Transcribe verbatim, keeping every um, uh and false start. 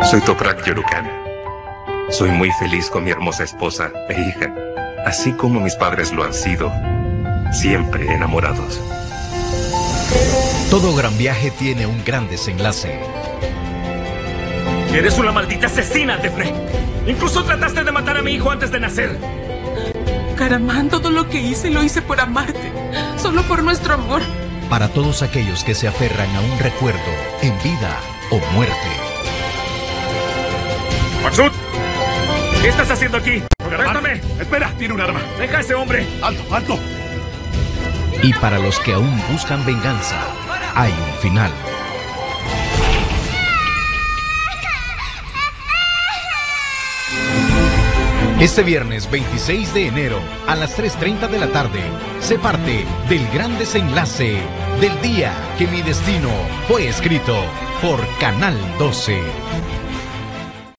Soy Toprak Yorukan. Soy muy feliz con mi hermosa esposa e hija, así como mis padres lo han sido, siempre enamorados. Todo gran viaje tiene un gran desenlace. Eres una maldita asesina, Defne. Incluso trataste de matar a mi hijo antes de nacer. Karaman, todo lo que hice lo hice por amarte, solo por nuestro amor. Para todos aquellos que se aferran a un recuerdo en vida o muerte. ¡Maksud! ¿Qué estás haciendo aquí? ¡Préstame! Espera, tiene un arma. ¡Deja a ese hombre! ¡Alto, alto! Y para los que aún buscan venganza, hay un final. Este viernes veintiséis de enero a las tres treinta de la tarde, se parte del gran desenlace del día que mi destino fue escrito por Canal doce.